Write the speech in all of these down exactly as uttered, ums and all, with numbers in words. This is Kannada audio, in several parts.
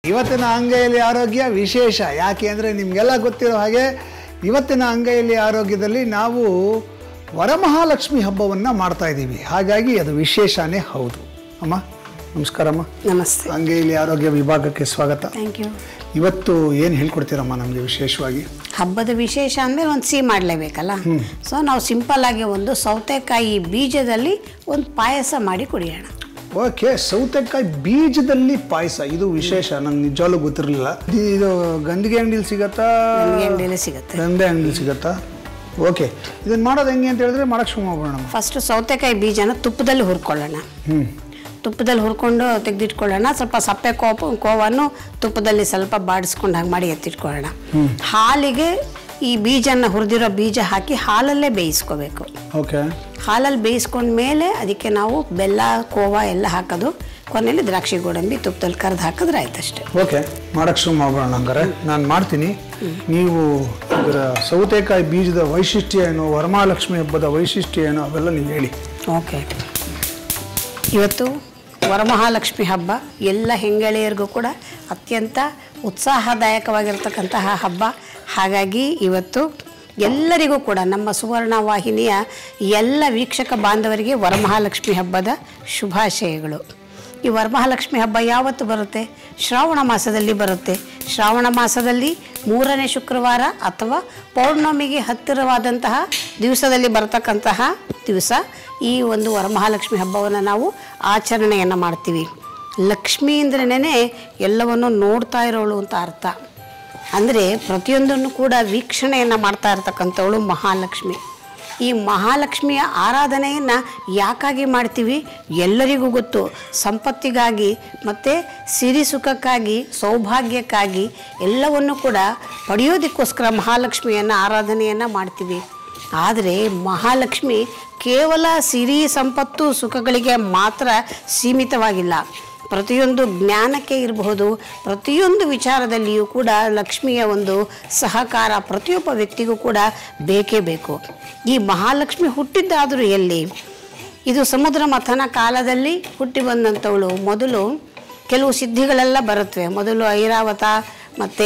ಇವತ್ತಿನ ಅಂಗೈಯಲ್ಲಿ ಆರೋಗ್ಯ ವಿಶೇಷ. ಯಾಕೆ ಅಂದರೆ ನಿಮಗೆಲ್ಲ ಗೊತ್ತಿರೋ ಹಾಗೆ ಇವತ್ತಿನ ಅಂಗೈಯಲ್ಲಿ ಆರೋಗ್ಯದಲ್ಲಿ ನಾವು ವರಮಹಾಲಕ್ಷ್ಮಿ ಹಬ್ಬವನ್ನು ಮಾಡ್ತಾ ಇದ್ದೀವಿ. ಹಾಗಾಗಿ ಅದು ವಿಶೇಷನೇ ಹೌದು. ಅಮ್ಮ ನಮಸ್ಕಾರಮ್ಮ. ನಮಸ್ತೆ. ಅಂಗೈಯಲ್ಲಿ ಆರೋಗ್ಯ ವಿಭಾಗಕ್ಕೆ ಸ್ವಾಗತ. Thank you. ಇವತ್ತು ಏನು ಹೇಳ್ಕೊಡ್ತೀರಮ್ಮ ನಮಗೆ ವಿಶೇಷವಾಗಿ? ಹಬ್ಬದ ವಿಶೇಷ ಅಂದರೆ ಒಂದು ಸಿಹಿ ಮಾಡಲೇಬೇಕಲ್ಲ. ಸೊ ನಾವು ಸಿಂಪಲ್ ಆಗಿ ಒಂದು ಸೌತೆಕಾಯಿ ಬೀಜದಲ್ಲಿ ಒಂದು ಪಾಯಸ ಮಾಡಿ ಕುಡಿಯೋಣ. ಓಕೆ, ಸೌತೆಕಾಯಿ ಬೀಜದಲ್ಲಿ ಪಾಯಸ, ಇದು ವಿಶೇಷ. ನಂಗೆ ನಿಜವಾಗ್ಲೂ ಗೊತ್ತಿರಲಿಲ್ಲ. ಇದು ಗಂದಿಗೆ ಅಂಗಡಿಲಿ ಸಿಗತ್ತಾ? ಅಂಗಡಿಯಲ್ಲಿ ಸಿಗುತ್ತೆ. ಗಂದೆ ಅಂಗಡಿಲಿ ಸಿಗತ್ತಾ? ಓಕೆ, ಇದನ್ನು ಮಾಡೋದು ಹೆಂಗೆ ಅಂತ ಹೇಳಿದ್ರೆ ಮಾಡಕ್ಕೆ ಶುರು ಮಾಡೋಣ. ಫಸ್ಟು ಸೌತೆಕಾಯಿ ಬೀಜನ ತುಪ್ಪದಲ್ಲಿ ಹುರ್ಕೊಳ್ಳೋಣ. ಹ್ಞೂ ತುಪ್ಪದಲ್ಲಿ ಹುರ್ಕೊಂಡು ತೆಗೆದಿಟ್ಕೊಳ್ಳೋಣ. ಸ್ವಲ್ಪ ಸಪ್ಪೆ ಕೋಪ ಕೋವನ್ನು ತುಪ್ಪದಲ್ಲಿ ಸ್ವಲ್ಪ ಬಾಡಿಸ್ಕೊಂಡು ಹಾಗೆ ಮಾಡಿ ಎತ್ತಿಟ್ಕೊಳ್ಳೋಣ. ಹಾಲಿಗೆ ಈ ಬೀಜನ ಹುರಿದಿರೋ ಬೀಜ ಹಾಕಿ ಹಾಲಲ್ಲೇ ಬೇಯಿಸ್ಕೋಬೇಕು. ಓಕೆ, ಹಾಲಲ್ಲಿ ಬೇಯಿಸ್ಕೊಂಡ ಮೇಲೆ ಅದಕ್ಕೆ ನಾವು ಬೆಲ್ಲ ಕೋವಾ ಎಲ್ಲ ಹಾಕೋದು. ಕೊನೆಯಲ್ಲಿ ದ್ರಾಕ್ಷಿ ಗೋಡಂಬಿ ತುಪ್ಪದಲ್ಲಿ ಕರೆದು ಹಾಕಿದ್ರೆ ಆಯ್ತಷ್ಟೇ. ಓಕೆ, ಮಾಡಕ್ಕೆ ಶುರು ಮಾಡೋಣ. ಹಂಗಾರೆ ನಾನು ಮಾಡ್ತೀನಿ. ನೀವು ಇದರ ಸೌತೆಕಾಯಿ ಬೀಜದ ವೈಶಿಷ್ಟ್ಯ ಏನು, ವರಮಹಾಲಕ್ಷ್ಮಿ ಹಬ್ಬದ ವೈಶಿಷ್ಟ್ಯ ಏನು, ಅವೆಲ್ಲ ನೀವು ಹೇಳಿ. ಓಕೆ, ಇವತ್ತು ವರಮಹಾಲಕ್ಷ್ಮಿ ಹಬ್ಬ ಎಲ್ಲ ಹೆಂಗಳೆಯರಿಗೂ ಕೂಡ ಅತ್ಯಂತ ಉತ್ಸಾಹದಾಯಕವಾಗಿರ್ತಕ್ಕಂತಹ ಹಬ್ಬ. ಹಾಗಾಗಿ ಇವತ್ತು ಎಲ್ಲರಿಗೂ ಕೂಡ ನಮ್ಮ ಸುವರ್ಣ ವಾಹಿನಿಯ ಎಲ್ಲ ವೀಕ್ಷಕ ಬಾಂಧವರಿಗೆ ವರಮಹಾಲಕ್ಷ್ಮಿ ಹಬ್ಬದ ಶುಭಾಶಯಗಳು. ಈ ವರಮಹಾಲಕ್ಷ್ಮಿ ಹಬ್ಬ ಯಾವತ್ತು ಬರುತ್ತೆ? ಶ್ರಾವಣ ಮಾಸದಲ್ಲಿ ಬರುತ್ತೆ. ಶ್ರಾವಣ ಮಾಸದಲ್ಲಿ ಮೂರನೇ ಶುಕ್ರವಾರ ಅಥವಾ ಪೌರ್ಣಮಿಗೆ ಹತ್ತಿರವಾದಂತಹ ದಿವಸದಲ್ಲಿ ಬರತಕ್ಕಂತಹ ದಿವಸ ಈ ಒಂದು ವರಮಹಾಲಕ್ಷ್ಮಿ ಹಬ್ಬವನ್ನು ನಾವು ಆಚರಣೆಯನ್ನು ಮಾಡ್ತೀವಿ. ಲಕ್ಷ್ಮೀ ಅಂದ್ರೇ ಎಲ್ಲವನ್ನು ನೋಡ್ತಾ ಇರೋಳು ಅಂತ ಅರ್ಥ. ಅಂದರೆ ಪ್ರತಿಯೊಂದನ್ನು ಕೂಡ ವೀಕ್ಷಣೆಯನ್ನು ಮಾಡ್ತಾ ಇರ್ತಕ್ಕಂಥವಳು ಮಹಾಲಕ್ಷ್ಮಿ. ಈ ಮಹಾಲಕ್ಷ್ಮಿಯ ಆರಾಧನೆಯನ್ನು ಯಾಕಾಗಿ ಮಾಡ್ತೀವಿ? ಎಲ್ಲರಿಗೂ ಗೊತ್ತು. ಸಂಪತ್ತಿಗಾಗಿ ಮತ್ತು ಸಿರಿ ಸುಖಕ್ಕಾಗಿ, ಸೌಭಾಗ್ಯಕ್ಕಾಗಿ ಎಲ್ಲವನ್ನು ಕೂಡ ಪಡೆಯೋದಕ್ಕೋಸ್ಕರ ಮಹಾಲಕ್ಷ್ಮಿಯನ್ನು ಆರಾಧನೆಯನ್ನು ಮಾಡ್ತೀವಿ. ಆದರೆ ಮಹಾಲಕ್ಷ್ಮಿ ಕೇವಲ ಸಿರಿ ಸಂಪತ್ತು ಸುಖಗಳಿಗೆ ಮಾತ್ರ ಸೀಮಿತವಾಗಿಲ್ಲ. ಪ್ರತಿಯೊಂದು ಜ್ಞಾನಕ್ಕೆ ಇರಬಹುದು, ಪ್ರತಿಯೊಂದು ವಿಚಾರದಲ್ಲಿಯೂ ಕೂಡ ಲಕ್ಷ್ಮಿಯ ಒಂದು ಸಹಕಾರ ಪ್ರತಿಯೊಬ್ಬ ವ್ಯಕ್ತಿಗೂ ಕೂಡ ಬೇಕೇ ಬೇಕು. ಈ ಮಹಾಲಕ್ಷ್ಮಿ ಹುಟ್ಟಿದ್ದಾದರೂ ಎಲ್ಲಿ? ಇದು ಸಮುದ್ರ ಮಥನ ಕಾಲದಲ್ಲಿ ಹುಟ್ಟಿ ಬಂದಂಥವಳು. ಮೊದಲು ಕೆಲವು ಸಿದ್ಧಿಗಳೆಲ್ಲ ಬರುತ್ತವೆ. ಮೊದಲು ಐರಾವತ ಮತ್ತು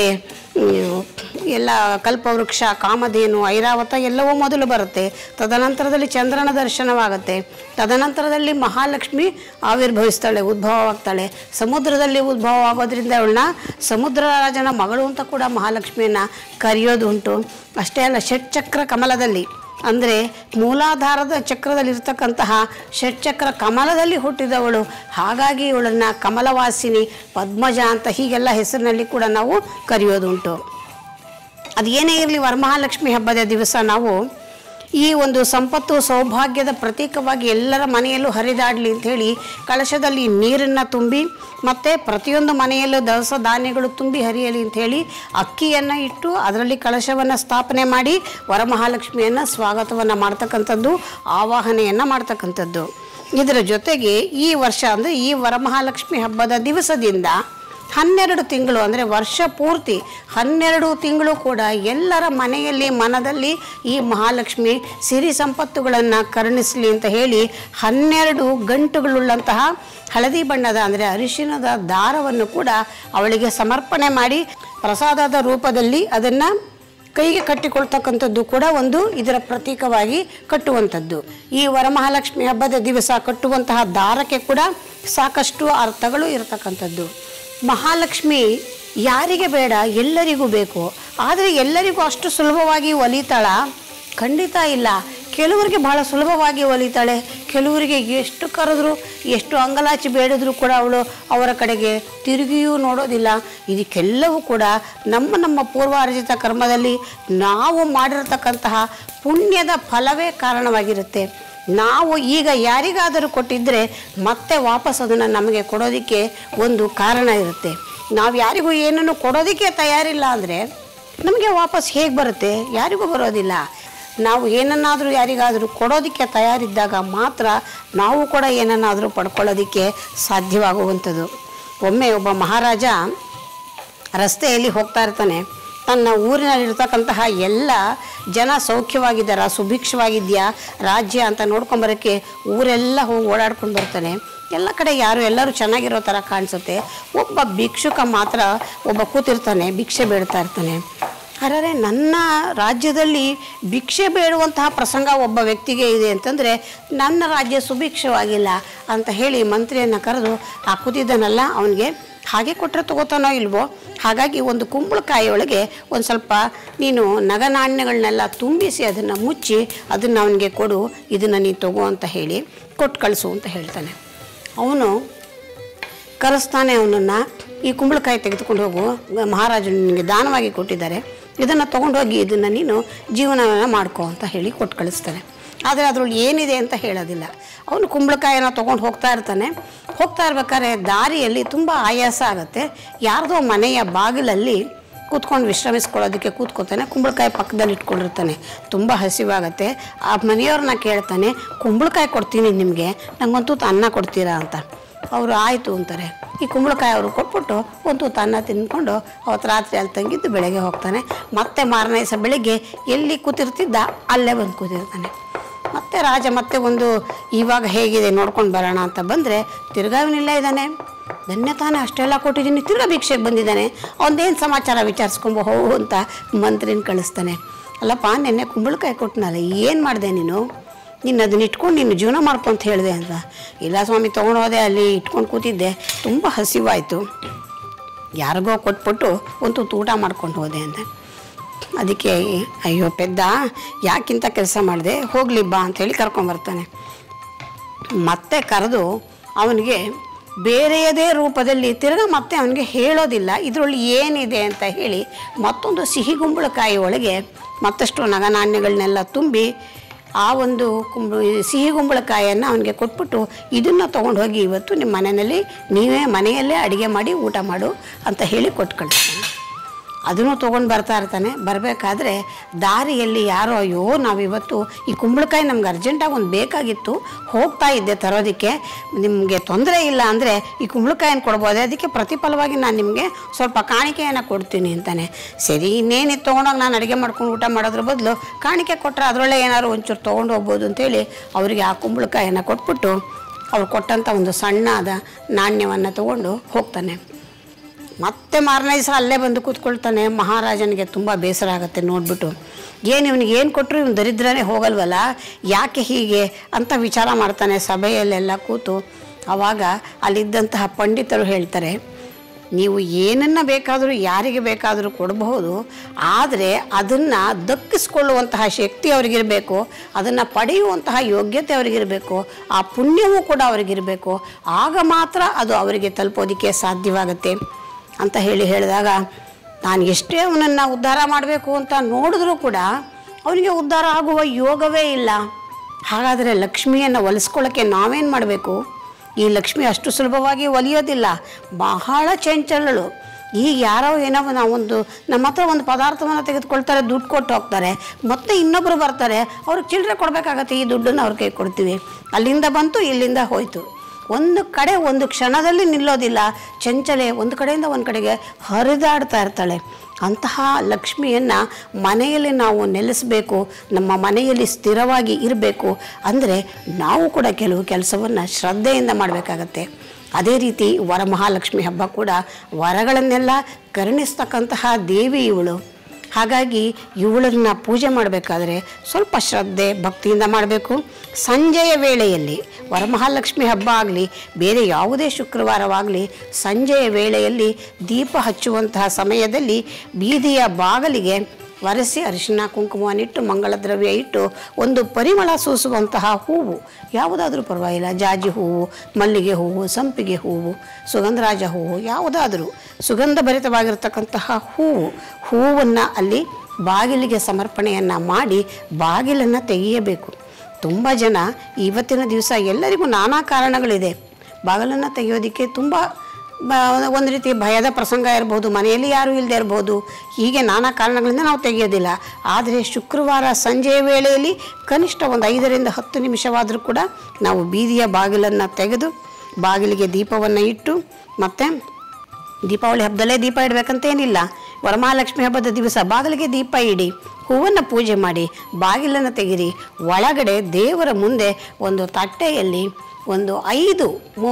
ಎಲ್ಲ ಕಲ್ಪವೃಕ್ಷ, ಕಾಮಧೇನು, ಐರಾವತ ಎಲ್ಲವೂ ಮೊದಲು ಬರುತ್ತೆ. ತದನಂತರದಲ್ಲಿ ಚಂದ್ರನ ದರ್ಶನವಾಗುತ್ತೆ. ತದನಂತರದಲ್ಲಿ ಮಹಾಲಕ್ಷ್ಮಿ ಆವಿರ್ಭವಿಸ್ತಾಳೆ, ಉದ್ಭವವಾಗ್ತಾಳೆ. ಸಮುದ್ರದಲ್ಲಿ ಉದ್ಭವ ಆಗೋದ್ರಿಂದ ಅವಳನ್ನ ಸಮುದ್ರ ರಾಜನ ಮಗಳು ಅಂತ ಕೂಡ ಮಹಾಲಕ್ಷ್ಮಿಯನ್ನು ಕರೆಯೋದು ಉಂಟು. ಅಷ್ಟೇ ಅಲ್ಲ, ಷಟ್ಚಕ್ರ ಕಮಲದಲ್ಲಿ ಅಂದರೆ ಮೂಲಾಧಾರದ ಚಕ್ರದಲ್ಲಿರ್ತಕ್ಕಂತಹ ಷಟ್ಚಕ್ರ ಕಮಲದಲ್ಲಿ ಹುಟ್ಟಿದವಳು. ಹಾಗಾಗಿ ಇವಳನ್ನು ಕಮಲವಾಸಿನಿ, ಪದ್ಮಜ ಅಂತ ಹೀಗೆಲ್ಲ ಹೆಸರಿನಲ್ಲಿ ಕೂಡ ನಾವು ಕರೆಯೋದುಂಟು. ಅದು ಏನೇ ಇರಲಿ, ವರಮಹಾಲಕ್ಷ್ಮಿ ಹಬ್ಬದ ದಿವಸ ನಾವು ಈ ಒಂದು ಸಂಪತ್ತು ಸೌಭಾಗ್ಯದ ಪ್ರತೀಕವಾಗಿ ಎಲ್ಲರ ಮನೆಯಲ್ಲೂ ಹರಿದಾಡಲಿ ಅಂಥೇಳಿ ಕಳಶದಲ್ಲಿ ನೀರನ್ನು ತುಂಬಿ ಮತ್ತು ಪ್ರತಿಯೊಂದು ಮನೆಯಲ್ಲೂ ದವಸ ಧಾನ್ಯಗಳು ತುಂಬಿ ಹರಿಯಲಿ ಅಂಥೇಳಿ ಅಕ್ಕಿಯನ್ನು ಇಟ್ಟು ಅದರಲ್ಲಿ ಕಳಶವನ್ನು ಸ್ಥಾಪನೆ ಮಾಡಿ ವರಮಹಾಲಕ್ಷ್ಮಿಯನ್ನು ಸ್ವಾಗತವನ್ನು ಮಾಡ್ತಕ್ಕಂಥದ್ದು, ಆವಾಹನೆಯನ್ನು ಮಾಡ್ತಕ್ಕಂಥದ್ದು. ಇದರ ಜೊತೆಗೆ ಈ ವರ್ಷ ಅಂದರೆ ಈ ವರಮಹಾಲಕ್ಷ್ಮಿ ಹಬ್ಬದ ದಿವಸದಿಂದ ಹನ್ನೆರಡು ತಿಂಗಳು ಅಂದರೆ ವರ್ಷ ಪೂರ್ತಿ ಹನ್ನೆರಡು ತಿಂಗಳು ಕೂಡ ಎಲ್ಲರ ಮನೆಯಲ್ಲಿ ಮನದಲ್ಲಿ ಈ ಮಹಾಲಕ್ಷ್ಮಿ ಸಿರಿ ಸಂಪತ್ತುಗಳನ್ನು ಕರುಣಿಸಲಿ ಅಂತ ಹೇಳಿ ಹನ್ನೆರಡು ಗಂಟುಗಳುಳ್ಳಂತಹ ಹಳದಿ ಬಣ್ಣದ ಅಂದರೆ ಅರಿಶಿಣದ ದಾರವನ್ನು ಕೂಡ ಅವಳಿಗೆ ಸಮರ್ಪಣೆ ಮಾಡಿ ಪ್ರಸಾದದ ರೂಪದಲ್ಲಿ ಅದನ್ನು ಕೈಗೆ ಕಟ್ಟಿಕೊಳ್ತಕ್ಕಂಥದ್ದು ಕೂಡ ಒಂದು ಇದರ ಪ್ರತೀಕವಾಗಿ ಕಟ್ಟುವಂಥದ್ದು. ಈ ವರಮಹಾಲಕ್ಷ್ಮಿ ಹಬ್ಬದ ದಿವಸ ಕಟ್ಟುವಂತಹ ದಾರಕ್ಕೆ ಕೂಡ ಸಾಕಷ್ಟು ಅರ್ಥಗಳು ಇರತಕ್ಕಂಥದ್ದು. ಮಹಾಲಕ್ಷ್ಮಿ ಯಾರಿಗೆ ಬೇಡ? ಎಲ್ಲರಿಗೂ ಬೇಕು. ಆದರೆ ಎಲ್ಲರಿಗೂ ಅಷ್ಟು ಸುಲಭವಾಗಿ ಒಲಿತಾಳ? ಖಂಡಿತ ಇಲ್ಲ. ಕೆಲವರಿಗೆ ಬಹಳ ಸುಲಭವಾಗಿ ಒಲಿತಾಳೆ. ಕೆಲವರಿಗೆ ಎಷ್ಟು ಕರೆದ್ರು, ಎಷ್ಟು ಅಂಗಲಾಚಿ ಬೇಡಿದ್ರು ಕೂಡ ಅವಳು ಅವರ ಕಡೆಗೆ ತಿರುಗಿಯೂ ನೋಡೋದಿಲ್ಲ. ಇದಕ್ಕೆಲ್ಲವೂ ಕೂಡ ನಮ್ಮ ನಮ್ಮ ಪೂರ್ವಾರ್ಜಿತ ಕರ್ಮದಲ್ಲಿ ನಾವು ಮಾಡಿರತಕ್ಕಂತಹ ಪುಣ್ಯದ ಫಲವೇ ಕಾರಣವಾಗಿರುತ್ತೆ. ನಾವು ಈಗ ಯಾರಿಗಾದರೂ ಕೊಟ್ಟಿದ್ದರೆ ಮತ್ತೆ ವಾಪಸ್ ಅದನ್ನು ನಮಗೆ ಕೊಡೋದಕ್ಕೆ ಒಂದು ಕಾರಣ ಇರುತ್ತೆ. ನಾವು ಯಾರಿಗೂ ಏನನ್ನು ಕೊಡೋದಕ್ಕೆ ತಯಾರಿಲ್ಲ ಅಂದರೆ ನಮಗೆ ವಾಪಸ್ ಹೇಗೆ ಬರುತ್ತೆ? ಯಾರಿಗೂ ಬರೋದಿಲ್ಲ. ನಾವು ಏನನ್ನಾದರೂ ಯಾರಿಗಾದರೂ ಕೊಡೋದಕ್ಕೆ ತಯಾರಿದ್ದಾಗ ಮಾತ್ರ ನಾವು ಕೂಡ ಏನನ್ನಾದರೂ ಪಡ್ಕೊಳ್ಳೋದಕ್ಕೆ ಸಾಧ್ಯವಾಗುವಂಥದ್ದು. ಒಮ್ಮೆ ಒಬ್ಬ ಮಹಾರಾಜ ರಸ್ತೆಯಲ್ಲಿ ಹೋಗ್ತಾ ಇರ್ತಾನೆ. ತನ್ನ ಊರಿನಲ್ಲಿರ್ತಕ್ಕಂತಹ ಎಲ್ಲ ಜನ ಸೌಖ್ಯವಾಗಿದ್ದಾರ, ಸುಭಿಕ್ಷವಾಗಿದೆಯಾ ರಾಜ್ಯ ಅಂತ ನೋಡ್ಕೊಂಬರೋಕ್ಕೆ ಊರೆಲ್ಲ ಹೋಗಿ ಓಡಾಡ್ಕೊಂಡು ಬರ್ತಾನೆ. ಎಲ್ಲ ಕಡೆ ಯಾರು ಎಲ್ಲರೂ ಚೆನ್ನಾಗಿರೋ ಥರ ಕಾಣಿಸುತ್ತೆ. ಒಬ್ಬ ಭಿಕ್ಷುಕ ಮಾತ್ರ ಒಬ್ಬ ಕೂತಿರ್ತಾನೆ, ಭಿಕ್ಷೆ ಬೇಡ್ತಾ ಇರ್ತಾನೆ. ಆದರೆ ನನ್ನ ರಾಜ್ಯದಲ್ಲಿ ಭಿಕ್ಷೆ ಬೇಡುವಂತಹ ಪ್ರಸಂಗ ಒಬ್ಬ ವ್ಯಕ್ತಿಗೆ ಇದೆ ಅಂತಂದರೆ ನನ್ನ ರಾಜ್ಯ ಸುಭಿಕ್ಷವಾಗಿಲ್ಲ ಅಂತ ಹೇಳಿ ಮಂತ್ರಿಯನ್ನು ಕರೆದು ಆ ಕೂತಿದ್ದನಲ್ಲ ಅವನಿಗೆ ಹಾಗೆ ಕೊಟ್ಟರೆ ತಗೋತಾನೋ ಇಲ್ವೋ, ಹಾಗಾಗಿ ಒಂದು ಕುಂಬಳಕಾಯಿ ಒಳಗೆ ಒಂದು ಸ್ವಲ್ಪ ನೀನು ನಗನಾಣ್ಯಗಳನ್ನೆಲ್ಲ ತುಂಬಿಸಿ ಅದನ್ನು ಮುಚ್ಚಿ ಅದನ್ನು ಅವನಿಗೆ ಕೊಡು, ಇದನ್ನು ನೀನು ತಗೋ ಅಂತ ಹೇಳಿ ಕೊಟ್ಟು ಕಳಿಸು ಅಂತ ಹೇಳ್ತಾನೆ. ಅವನು ಕರೆಸ್ತಾನೆ ಅವನನ್ನು. ಈ ಕುಂಬಳಕಾಯಿ ತೆಗೆದುಕೊಂಡು ಹೋಗು, ಮಹಾರಾಜರು ನಿನಗೆ ದಾನವಾಗಿ ಕೊಟ್ಟಿದ್ದಾರೆ, ಇದನ್ನು ತೊಗೊಂಡೋಗಿ ಇದನ್ನು ನೀನು ಜೀವನವನ್ನು ಮಾಡ್ಕೋ ಅಂತ ಹೇಳಿ ಕೊಟ್ಟು ಕಳಿಸ್ತಾನೆ. ಆದರೆ ಅದರಲ್ಲಿ ಏನಿದೆ ಅಂತ ಹೇಳೋದಿಲ್ಲ. ಅವನು ಕುಂಬಳಕಾಯಿನ ತೊಗೊಂಡು ಹೋಗ್ತಾ ಇರ್ತಾನೆ. ಹೋಗ್ತಾ ಇರ್ಬೇಕಾದ್ರೆ ದಾರಿಯಲ್ಲಿ ತುಂಬ ಆಯಾಸ ಆಗುತ್ತೆ. ಯಾರ್ದೋ ಮನೆಯ ಬಾಗಿಲಲ್ಲಿ ಕೂತ್ಕೊಂಡು ವಿಶ್ರಮಿಸ್ಕೊಳ್ಳೋದಕ್ಕೆ ಕೂತ್ಕೋತಾನೆ. ಕುಂಬಳಕಾಯಿ ಪಕ್ಕದಲ್ಲಿ ಇಟ್ಕೊಂಡಿರ್ತಾನೆ. ತುಂಬ ಹಸಿವಾಗತ್ತೆ. ಆ ಮನೆಯವ್ರನ್ನ ಕೇಳ್ತಾನೆ, ಕುಂಬಳಕಾಯಿ ಕೊಡ್ತೀನಿ ನಿಮಗೆ, ನಂಗಂತೂ ಅನ್ನ ಕೊಡ್ತೀರಾ ಅಂತ. ಅವರು ಆಯಿತು ಅಂತಾರೆ. ಈ ಕುಂಬಳಕಾಯಿ ಅವರು ಕೊಟ್ಬಿಟ್ಟು ಒಂದು ಅನ್ನ ತಿಂದ್ಕೊಂಡು ಅವತ್ತು ರಾತ್ರಿ ಅಲ್ಲಿ ತಂಗಿದ್ದು ಬೆಳಗ್ಗೆ ಹೋಗ್ತಾನೆ. ಮತ್ತೆ ಮಾರನೇ ದಿವಸ ಬೆಳಿಗ್ಗೆ ಎಲ್ಲಿ ಕೂತಿರ್ತಿದ್ದ ಅಲ್ಲೇ ಬಂದು ಕೂತಿರ್ತಾನೆ. ಮತ್ತೆ ರಾಜ ಮತ್ತೆ ಒಂದು ಇವಾಗ ಹೇಗಿದೆ ನೋಡ್ಕೊಂಡು ಬರೋಣ ಅಂತ ಬಂದರೆ ತಿರ್ಗಾವಿನಿಲ್ಲ ಇದ್ದಾನೆ. ಧನ್ಯ ತಾನೇ, ಅಷ್ಟೆಲ್ಲ ಕೊಟ್ಟಿದ್ದೀನಿ, ತಿರ್ಗಾ ಭಿಕ್ಷೆಗೆ ಬಂದಿದ್ದಾನೆ, ಅವನದೇನು ಸಮಾಚಾರ ವಿಚಾರಿಸ್ಕೊಂಬೋ ಹೋ ಅಂತ ಮಂತ್ರಿನ ಕಳಿಸ್ತಾನೆ. ಅಲ್ಲಪ್ಪ ನೆನ್ನೆ ಕುಂಬಳಕಾಯಿ ಕೊಟ್ಟನಲ್ಲ, ಏನು ಮಾಡಿದೆ ನೀನು? ನೀನು ಅದನ್ನ ಇಟ್ಕೊಂಡು ನೀನು ಜೀವನ ಮಾಡ್ಕೊಂತ ಹೇಳಿದೆ ಅಂತ. ಇಲ್ಲ ಸ್ವಾಮಿ, ತೊಗೊಂಡೋದೆ, ಅಲ್ಲಿ ಇಟ್ಕೊಂಡು ಕೂತಿದ್ದೆ, ತುಂಬ ಹಸಿವಾಯಿತು, ಯಾರಿಗೋ ಕೊಟ್ಬಿಟ್ಟು ಒಂದು ಊಟ ಮಾಡ್ಕೊಂಡು ಹೋದೆ ಅಂತ. ಅದಕ್ಕೆ ಅಯ್ಯೋ ಪೆದ್ದ, ಯಾಕಿಂತ ಕೆಲಸ ಮಾಡಿದೆ, ಹೋಗಲಿ ಬಾ ಅಂಥೇಳಿ ಕರ್ಕೊಂಬರ್ತಾನೆ. ಮತ್ತೆ ಕರೆದು ಅವನಿಗೆ ಬೇರೆಯದೇ ರೂಪದಲ್ಲಿ ತಿರ್ಗ ಮತ್ತೆ ಅವನಿಗೆ ಹೇಳೋದಿಲ್ಲ ಇದರಲ್ಲಿ ಏನಿದೆ ಅಂತ ಹೇಳಿ ಮತ್ತೊಂದು ಸಿಹಿ ಕುಂಬಳಕಾಯಿ ಒಳಗೆ ಮತ್ತಷ್ಟು ನಗನಾಣ್ಯಗಳನ್ನೆಲ್ಲ ತುಂಬಿ ಆ ಒಂದು ಕುಂಬ ಸಿಹಿ ಕುಂಬಳಕಾಯಿಯನ್ನು ಅವನಿಗೆ ಕೊಟ್ಬಿಟ್ಟು ಇದನ್ನು ತೊಗೊಂಡು ಹೋಗಿ ಇವತ್ತು ನಿಮ್ಮ ಮನೆಯಲ್ಲಿ ನೀವೇ ಮನೆಯಲ್ಲೇ ಅಡುಗೆ ಮಾಡಿ ಊಟ ಮಾಡು ಅಂತ ಹೇಳಿ ಕೊಟ್ಟು ಕಳಿಸ್ತಾನೆ. ಅದನ್ನು ತೊಗೊಂಡು ಬರ್ತಾ ಇರ್ತಾನೆ. ಬರಬೇಕಾದ್ರೆ ದಾರಿಯಲ್ಲಿ ಯಾರೋ ಅಯ್ಯೋ ನಾವಿವತ್ತು ಈ ಕುಂಬಳಕಾಯಿ ನಮ್ಗೆ ಅರ್ಜೆಂಟಾಗಿ ಒಂದು ಬೇಕಾಗಿತ್ತು, ಹೋಗ್ತಾ ಇದ್ದೆ ತರೋದಕ್ಕೆ, ನಿಮಗೆ ತೊಂದರೆ ಇಲ್ಲ ಅಂದರೆ ಈ ಕುಂಬಳಕಾಯನ್ನು ಕೊಡ್ಬೋದೆ, ಅದಕ್ಕೆ ಪ್ರತಿಫಲವಾಗಿ ನಾನು ನಿಮಗೆ ಸ್ವಲ್ಪ ಕಾಣಿಕೆಯನ್ನು ಕೊಡ್ತೀನಿ ಅಂತಾನೆ. ಸರಿ, ಇನ್ನೇನಿತ್ತು ತೊಗೊಂಡೋಗಿ ನಾನು ಅಡುಗೆ ಮಾಡ್ಕೊಂಡು ಊಟ ಮಾಡೋದ್ರ ಬದಲು ಕಾಣಿಕೆ ಕೊಟ್ಟರೆ ಅದರೊಳ್ಳೆ ಏನಾದ್ರು ಒಂಚೂರು ತೊಗೊಂಡು ಹೋಗ್ಬೋದು ಅಂತೇಳಿ ಅವರಿಗೆ ಆ ಕುಂಬಳಕಾಯನ್ನು ಕೊಟ್ಬಿಟ್ಟು ಅವ್ರು ಕೊಟ್ಟಂಥ ಒಂದು ಸಣ್ಣದ ನಾಣ್ಯವನ್ನು ತೊಗೊಂಡು ಹೋಗ್ತಾನೆ. ಮತ್ತೆ ಮಾರನೇ ದಿವಸ ಅಲ್ಲೇ ಬಂದು ಕೂತ್ಕೊಳ್ತಾನೆ. ಮಹಾರಾಜನಿಗೆ ತುಂಬ ಬೇಸರ ಆಗುತ್ತೆ ನೋಡಿಬಿಟ್ಟು. ಏನು ಇವನಿಗೆ ಏನು ಕೊಟ್ಟರು ಇವನು ದರಿದ್ರನೇ ಹೋಗಲ್ವಲ್ಲ, ಯಾಕೆ ಹೀಗೆ ಅಂತ ವಿಚಾರ ಮಾಡ್ತಾನೆ ಸಭೆಯಲ್ಲೆಲ್ಲ ಕೂತು. ಆವಾಗ ಅಲ್ಲಿದ್ದಂತಹ ಪಂಡಿತರು ಹೇಳ್ತಾರೆ, ನೀವು ಏನನ್ನು ಬೇಕಾದರೂ ಯಾರಿಗೆ ಬೇಕಾದರೂ ಕೊಡಬಹುದು, ಆದರೆ ಅದನ್ನು ದಕ್ಕಿಸ್ಕೊಳ್ಳುವಂತಹ ಶಕ್ತಿ ಅವರಿಗಿರಬೇಕು, ಅದನ್ನು ಪಡೆಯುವಂತಹ ಯೋಗ್ಯತೆ ಅವರಿಗಿರಬೇಕು, ಆ ಪುಣ್ಯವೂ ಕೂಡ ಅವರಿಗಿರಬೇಕು, ಆಗ ಮಾತ್ರ ಅದು ಅವರಿಗೆ ತಲುಪೋದಕ್ಕೆ ಸಾಧ್ಯವಾಗುತ್ತೆ ಅಂತ ಹೇಳಿ ಹೇಳಿದಾಗ, ನಾನು ಎಷ್ಟೇ ಅವನನ್ನು ಉದ್ಧಾರ ಮಾಡಬೇಕು ಅಂತ ನೋಡಿದ್ರೂ ಕೂಡ ಅವನಿಗೆ ಉದ್ಧಾರ ಆಗುವ ಯೋಗವೇ ಇಲ್ಲ. ಹಾಗಾದರೆ ಲಕ್ಷ್ಮಿಯನ್ನು ಒಲಿಸ್ಕೊಳ್ಳೋಕ್ಕೆ ನಾವೇನು ಮಾಡಬೇಕು? ಈ ಲಕ್ಷ್ಮಿ ಅಷ್ಟು ಸುಲಭವಾಗಿ ಒಲಿಯೋದಿಲ್ಲ, ಬಹಳ ಚಂಚಲಳು. ಈಗ ಯಾರೋ ಏನೋ ನಾವೊಂದು ನಮ್ಮ ಹತ್ರ ಒಂದು ಪದಾರ್ಥವನ್ನು ತೆಗೆದುಕೊಳ್ತಾರೆ, ದುಡ್ಡು ಕೊಟ್ಟು ಹೋಗ್ತಾರೆ, ಮತ್ತೆ ಇನ್ನೊಬ್ಬರು ಬರ್ತಾರೆ, ಅವ್ರಿಗೆ ಚಿಲ್ಲರೆ ಕೊಡಬೇಕಾಗತ್ತೆ, ಈ ದುಡ್ಡನ್ನು ಅವ್ರ ಕೈ ಕೊಡ್ತೀವಿ, ಅಲ್ಲಿಂದ ಬಂತು ಇಲ್ಲಿಂದ ಹೋಯಿತು. ಒಂದು ಕಡೆ ಒಂದು ಕ್ಷಣದಲ್ಲಿ ನಿಲ್ಲೋದಿಲ್ಲ, ಚಂಚಲೆ ಒಂದು ಕಡೆಯಿಂದ ಒಂದು ಕಡೆಗೆ ಹರಿದಾಡ್ತಾ ಇರ್ತಾಳೆ. ಅಂತಹ ಲಕ್ಷ್ಮಿಯನ್ನು ಮನೆಯಲ್ಲಿ ನಾವು ನೆಲೆಸಬೇಕು, ನಮ್ಮ ಮನೆಯಲ್ಲಿ ಸ್ಥಿರವಾಗಿ ಇರಬೇಕು ಅಂದರೆ ನಾವು ಕೂಡ ಕೆಲವು ಕೆಲಸವನ್ನು ಶ್ರದ್ಧೆಯಿಂದ ಮಾಡಬೇಕಾಗತ್ತೆ. ಅದೇ ರೀತಿ ವರಮಹಾಲಕ್ಷ್ಮಿ ಹಬ್ಬ ಕೂಡ ವರಗಳನ್ನೆಲ್ಲ ಕರುಣಿಸ್ತಕ್ಕಂತಹ ದೇವಿ ಇವಳು. ಹಾಗಾಗಿ ಇವಳನ್ನು ಪೂಜೆ ಮಾಡಬೇಕಾದ್ರೆ ಸ್ವಲ್ಪ ಶ್ರದ್ಧೆ ಭಕ್ತಿಯಿಂದ ಮಾಡಬೇಕು. ಸಂಜೆಯ ವೇಳೆಯಲ್ಲಿ ವರಮಹಾಲಕ್ಷ್ಮಿ ಹಬ್ಬ ಆಗಲಿ ಬೇರೆ ಯಾವುದೇ ಶುಕ್ರವಾರವಾಗಲಿ ಸಂಜೆಯ ವೇಳೆಯಲ್ಲಿ ದೀಪ ಹಚ್ಚುವಂತಹ ಸಮಯದಲ್ಲಿ ಬೀದಿಯ ಬಾಗಿಲಿಗೆ ಒರೆಸಿ ಅರಿಶಿನ ಕುಂಕುಮವನ್ನಿಟ್ಟು ಮಂಗಳ ದ್ರವ್ಯ ಇಟ್ಟು ಒಂದು ಪರಿಮಳ ಸೂಸುವಂತಹ ಹೂವು ಯಾವುದಾದ್ರೂ ಪರವಾಗಿಲ್ಲ, ಜಾಜಿ ಹೂವು, ಮಲ್ಲಿಗೆ ಹೂವು, ಸಂಪಿಗೆ ಹೂವು, ಸುಗಂಧರಾಜ ಹೂವು, ಯಾವುದಾದರೂ ಸುಗಂಧ ಭರಿತವಾಗಿರ್ತಕ್ಕಂತಹ ಹೂವು ಹೂವನ್ನು ಅಲ್ಲಿ ಬಾಗಿಲಿಗೆ ಸಮರ್ಪಣೆಯನ್ನು ಮಾಡಿ ಬಾಗಿಲನ್ನು ತೆಗೆಯಬೇಕು. ತುಂಬ ಜನ ಇವತ್ತಿನ ದಿವಸ ಎಲ್ಲರಿಗೂ ನಾನಾ ಕಾರಣಗಳಿದೆ, ಬಾಗಿಲನ್ನು ತೆಗೆಯೋದಕ್ಕೆ ತುಂಬ ಒಂದು ರೀತಿ ಭಯದ ಪ್ರಸಂಗ ಇರ್ಬೋದು, ಮನೆಯಲ್ಲಿ ಯಾರೂ ಇಲ್ಲದೆ ಇರ್ಬೋದು, ಹೀಗೆ ನಾನಾ ಕಾರಣಗಳಿಂದ ನಾವು ತೆಗೆಯೋದಿಲ್ಲ. ಆದರೆ ಶುಕ್ರವಾರ ಸಂಜೆಯ ವೇಳೆಯಲ್ಲಿ ಕನಿಷ್ಠ ಒಂದು ಐದರಿಂದ ಹತ್ತು ನಿಮಿಷವಾದರೂ ಕೂಡ ನಾವು ಬೀದಿಯ ಬಾಗಿಲನ್ನು ತೆಗೆದು ಬಾಗಿಲಿಗೆ ದೀಪವನ್ನು ಇಟ್ಟು ಮತ್ತು ದೀಪಾವಳಿ ಹಬ್ಬದಲ್ಲೇ ದೀಪ ಇಡಬೇಕಂತೇನಿಲ್ಲ. ವರಮಹಾಲಕ್ಷ್ಮಿ ಹಬ್ಬದ ದಿವಸ ಬಾಗಿಲಿಗೆ ದೀಪ ಇಡಿ, ಹೂವನ್ನು ಪೂಜೆ ಮಾಡಿ, ಬಾಗಿಲನ್ನು ತೆಗಿರಿ. ಒಳಗಡೆ ದೇವರ ಮುಂದೆ ಒಂದು ತಟ್ಟೆಯಲ್ಲಿ ಒಂದು ಐದು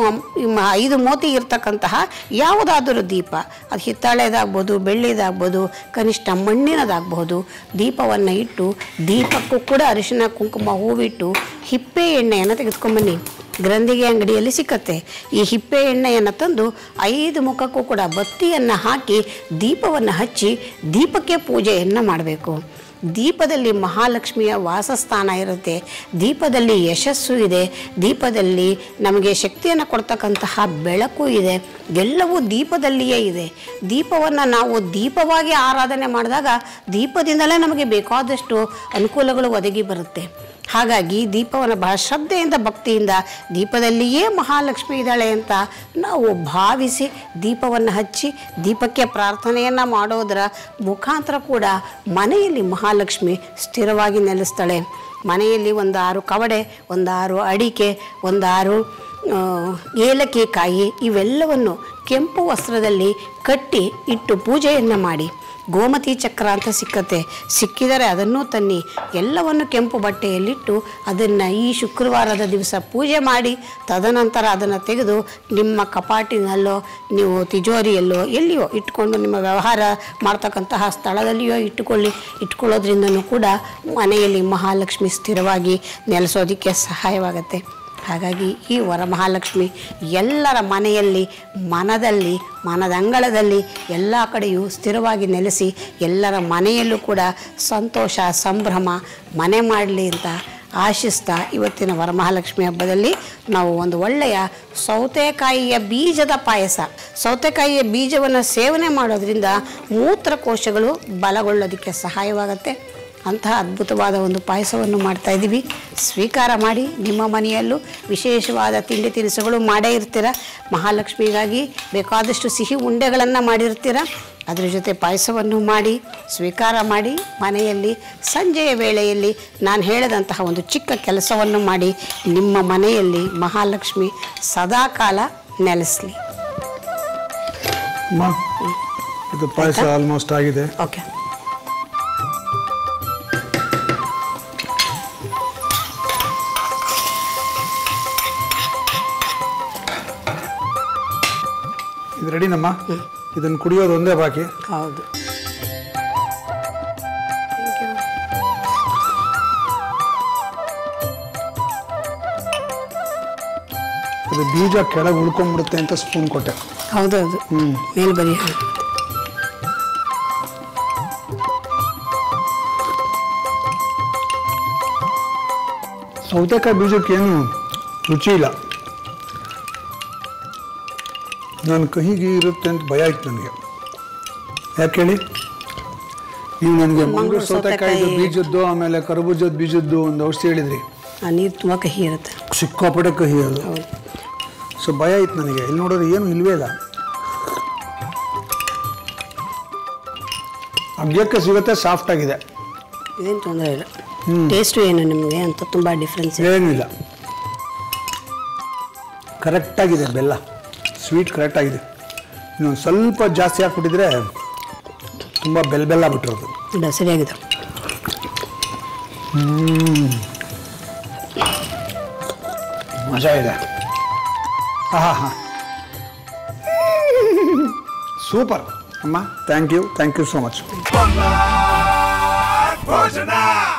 ಐದು ಮೋತಿ ಇರ್ತಕ್ಕಂತಹ ಯಾವುದಾದರೂ ದೀಪ, ಅದು ಹಿತ್ತಾಳೆದಾಗ್ಬೋದು, ಬೆಳ್ಳಿದಾಗ್ಬೋದು, ಕನಿಷ್ಠ ಮಣ್ಣಿನದಾಗಬಹುದು, ದೀಪವನ್ನು ಇಟ್ಟು ದೀಪಕ್ಕೂ ಕೂಡ ಅರಿಶಿನ ಕುಂಕುಮ ಹೂವಿಟ್ಟು ಹಿಪ್ಪೆ ಎಣ್ಣೆಯನ್ನು ತೆಗೆದುಕೊಂಬನ್ನಿ. ಗ್ರಂಥಿಗೆ ಅಂಗಡಿಯಲ್ಲಿ ಸಿಕ್ಕತ್ತೆ. ಈ ಹಿಪ್ಪೆ ಎಣ್ಣೆಯನ್ನು ತಂದು ಐದು ಮುಖಕ್ಕೂ ಕೂಡ ಬತ್ತಿಯನ್ನು ಹಾಕಿ ದೀಪವನ್ನು ಹಚ್ಚಿ ದೀಪಕ್ಕೆ ಪೂಜೆಯನ್ನು ಮಾಡಬೇಕು. ದೀಪದಲ್ಲಿ ಮಹಾಲಕ್ಷ್ಮಿಯ ವಾಸಸ್ಥಾನ ಇರುತ್ತೆ. ದೀಪದಲ್ಲಿ ಯಶಸ್ಸು ಇದೆ. ದೀಪದಲ್ಲಿ ನಮಗೆ ಶಕ್ತಿಯನ್ನು ಕೊಡ್ತಕ್ಕಂತಹ ಬೆಳಕು ಇದೆ. ಎಲ್ಲವೂ ದೀಪದಲ್ಲಿಯೇ ಇದೆ. ದೀಪವನ್ನು ನಾವು ದೀಪವಾಗಿ ಆರಾಧನೆ ಮಾಡಿದಾಗ ದೀಪದಿಂದಲೇ ನಮಗೆ ಬೇಕಾದಷ್ಟು ಅನುಕೂಲಗಳು ಒದಗಿ ಬರುತ್ತೆ. ಹಾಗಾಗಿ ದೀಪವನ್ನು ಬಹಳ ಶ್ರದ್ಧೆಯಿಂದ ಭಕ್ತಿಯಿಂದ ದೀಪದಲ್ಲಿಯೇ ಮಹಾಲಕ್ಷ್ಮಿ ಇದ್ದಾಳೆ ಅಂತ ನಾವು ಭಾವಿಸಿ ದೀಪವನ್ನು ಹಚ್ಚಿ ದೀಪಕ್ಕೆ ಪ್ರಾರ್ಥನೆಯನ್ನು ಮಾಡೋದರ ಮುಖಾಂತರ ಕೂಡ ಮನೆಯಲ್ಲಿ ಮಹಾಲಕ್ಷ್ಮಿ ಸ್ಥಿರವಾಗಿ ನೆಲೆಸ್ತಾಳೆ. ಮನೆಯಲ್ಲಿ ಒಂದು ಆರು ಕವಡೆ, ಒಂದು ಆರು ಅಡಿಕೆ, ಒಂದು ಆರು ಏಲಕ್ಕಿ ಕಾಯಿ ಇವೆಲ್ಲವನ್ನು ಕೆಂಪು ವಸ್ತ್ರದಲ್ಲಿ ಕಟ್ಟಿ ಇಟ್ಟು ಪೂಜೆಯನ್ನು ಮಾಡಿ. ಗೋಮತಿ ಚಕ್ರ ಅಂತ ಸಿಕ್ಕತ್ತೆ, ಸಿಕ್ಕಿದರೆ ಅದನ್ನೂ ತನ್ನಿ. ಎಲ್ಲವನ್ನು ಕೆಂಪು ಬಟ್ಟೆಯಲ್ಲಿಟ್ಟು ಅದನ್ನು ಈ ಶುಕ್ರವಾರದ ದಿವಸ ಪೂಜೆ ಮಾಡಿ ತದನಂತರ ಅದನ್ನು ತೆಗೆದು ನಿಮ್ಮ ಕಪಾಟಿನಲ್ಲೋ ನೀವು ತಿಜೋರಿಯಲ್ಲೋ ಎಲ್ಲಿಯೋ ಇಟ್ಕೊಂಡು ನಿಮ್ಮ ವ್ಯವಹಾರ ಮಾಡ್ತಕ್ಕಂತಹ ಸ್ಥಳದಲ್ಲಿಯೋ ಇಟ್ಟುಕೊಳ್ಳಿ. ಇಟ್ಕೊಳ್ಳೋದ್ರಿಂದನೂ ಕೂಡ ಮನೆಯಲ್ಲಿ ಮಹಾಲಕ್ಷ್ಮಿ ಸ್ಥಿರವಾಗಿ ನೆಲೆಸೋದಕ್ಕೆ ಸಹಾಯವಾಗುತ್ತೆ. ಹಾಗಾಗಿ ಈ ವರಮಹಾಲಕ್ಷ್ಮಿ ಎಲ್ಲರ ಮನೆಯಲ್ಲಿ, ಮನದಲ್ಲಿ, ಮನದಂಗಳದಲ್ಲಿ ಎಲ್ಲ ಕಡೆಯೂ ಸ್ಥಿರವಾಗಿ ನೆಲೆಸಿ ಎಲ್ಲರ ಮನೆಯಲ್ಲೂ ಕೂಡ ಸಂತೋಷ ಸಂಭ್ರಮ ಮನೆ ಮಾಡಲಿ ಅಂತ ಆಶಿಸ್ತಾ ಇವತ್ತಿನ ವರಮಹಾಲಕ್ಷ್ಮಿ ಹಬ್ಬದಲ್ಲಿ ನಾವು ಒಂದು ಒಳ್ಳೆಯ ಸೌತೆಕಾಯಿಯ ಬೀಜದ ಪಾಯಸ, ಸೌತೆಕಾಯಿಯ ಬೀಜವನ್ನು ಸೇವನೆ ಮಾಡೋದ್ರಿಂದ ಮೂತ್ರಕೋಶಗಳು ಬಲಗೊಳ್ಳೋದಕ್ಕೆ ಸಹಾಯವಾಗುತ್ತೆ. ಅಂತಹ ಅದ್ಭುತವಾದ ಒಂದು ಪಾಯಸವನ್ನು ಮಾಡ್ತಾ ಇದ್ದೀವಿ. ಸ್ವೀಕಾರ ಮಾಡಿ. ನಿಮ್ಮ ಮನೆಯಲ್ಲೂ ವಿಶೇಷವಾದ ತಿಂಡಿ ತಿನಿಸುಗಳು ಮಾಡೇ ಇರ್ತೀರ. ಮಹಾಲಕ್ಷ್ಮಿಗಾಗಿ ಬೇಕಾದಷ್ಟು ಸಿಹಿ ಉಂಡೆಗಳನ್ನು ಮಾಡಿರ್ತೀರ. ಅದರ ಜೊತೆ ಪಾಯಸವನ್ನು ಮಾಡಿ ಸ್ವೀಕಾರ ಮಾಡಿ. ಮನೆಯಲ್ಲಿ ಸಂಜೆಯ ವೇಳೆಯಲ್ಲಿ ನಾನು ಹೇಳಿದಂತಹ ಒಂದು ಚಿಕ್ಕ ಕೆಲಸವನ್ನು ಮಾಡಿ ನಿಮ್ಮ ಮನೆಯಲ್ಲಿ ಮಹಾಲಕ್ಷ್ಮಿ ಸದಾಕಾಲ ನೆಲೆಸಲಿ. ಇದು ಪಾಯಸ ಆಲ್ಮೋಸ್ಟ್ ಆಗಿದೆ. ಓಕೆ. ಇದು ರೆಡಿನಮ್ಮ. ಇದನ್ನು ಕುಡಿಯೋದು ಒಂದೇ ಬಾಕಿ. ಹೌದು. ಅದು ಬೀಜ ಕೆಳಗೆ ಉಳ್ಕೊಂಡ್ಬಿಡುತ್ತೆ ಅಂತ ಸ್ಪೂನ್ ಕೊಟ್ಟೆ. ಹೌದೌದು. ಹ್ಮ್ ಮೇಲ್ ಬರಿ. ಸೌತೆಕಾಯಿ ಬೀಜಕ್ಕೇನು ರುಚಿ ಇಲ್ಲ. ನಾನು ಕಹಿಗೆ ಇರುತ್ತೆ ಅಂತ ಭಯ ಆಯ್ತು ನನಗೆ. ಯಾಕೆ ಹೇಳಿ, ನೀವು ನನಗೆ ಮಂಗಳೂರು ಸೌತೆಕಾಯಿದು ಬೀಜದ್ದು ಆಮೇಲೆ ಕರಬೂಜದ ಬೀಜದ್ದು ಒಂದು ಔಷಧಿ ಹೇಳಿದ್ರಿ. ಆ ನೀರು ತುಂಬ ಕಹಿ ಇರುತ್ತೆ, ಸಿಕ್ಕಾಪಟ್ಟೆ ಕಹಿ ಅದು. ಸೊ ಭಯ ಆಯ್ತು ನನಗೆ. ಇಲ್ಲಿ ನೋಡಿದ್ರೆ ಏನು ಇಲ್ವೇ ಇಲ್ಲ. ಅಗ್ಯಕ್ಕೆ ಸಿಗುತ್ತೆ, ಸಾಫ್ಟ್ ಆಗಿದೆ, ಏನು ತೊಂದರೆ ಇಲ್ಲ. ಟೇಸ್ಟು ಏನು ನಿಮಗೆ ಅಂತ ತುಂಬ ಡಿಫ್ರೆನ್ಸ್ ಏನಿಲ್ಲ. ಕರೆಕ್ಟಾಗಿದೆ, ಬೆಲ್ಲ ಸ್ವೀಟ್ ಕರೆಕ್ಟಾಗಿದೆ. ಇನ್ನೊಂದು ಸ್ವಲ್ಪ ಜಾಸ್ತಿ ಹಾಕ್ಬಿಟ್ಟಿದ್ರೆ ತುಂಬ ಬೆಲ್ಲ ಬೆಲ್ಲ ಬಿಟ್ಟಿರೋದು. ಇಲ್ಲ, ಸರಿಯಾಗಿದೆ. ಹ್ಞೂ ಮಜಾ ಇದೆ. ಹಾಂ ಹಾಂ ಸೂಪರ್ ಅಮ್ಮ. Thank you thank you so much.